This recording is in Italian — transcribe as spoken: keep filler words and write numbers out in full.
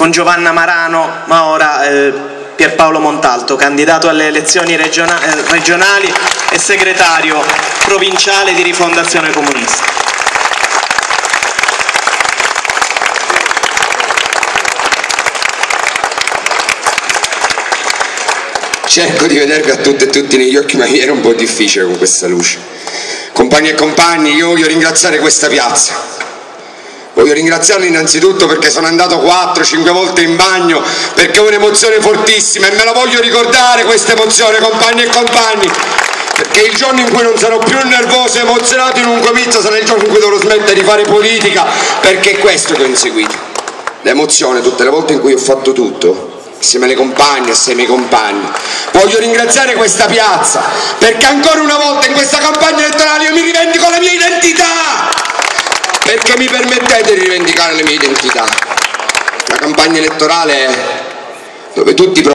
con Giovanna Marano, ma ora eh, Pierpaolo Montalto, candidato alle elezioni regiona eh, regionali e segretario provinciale di Rifondazione Comunista. Cerco di vedervi a tutte e tutti negli occhi, ma mi era un po' difficile con questa luce. Compagni e compagni, io voglio ringraziare questa piazza. Voglio ringraziarli innanzitutto perché sono andato quattro cinque volte in bagno, perché è un'emozione fortissima e me la voglio ricordare questa emozione, compagni e compagni, perché il giorno in cui non sarò più nervoso e emozionato in un comizio sarà il giorno in cui dovrò smettere di fare politica, perché è questo che ho inseguito. L'emozione tutte le volte in cui ho fatto tutto assieme alle compagne, assieme ai compagni. Voglio ringraziare questa piazza perché ancora una volta in questa campagna elettorale io mi rivendico la mia identità, perché mi permettete di rivendicare le mie identità. La campagna elettorale dove tutti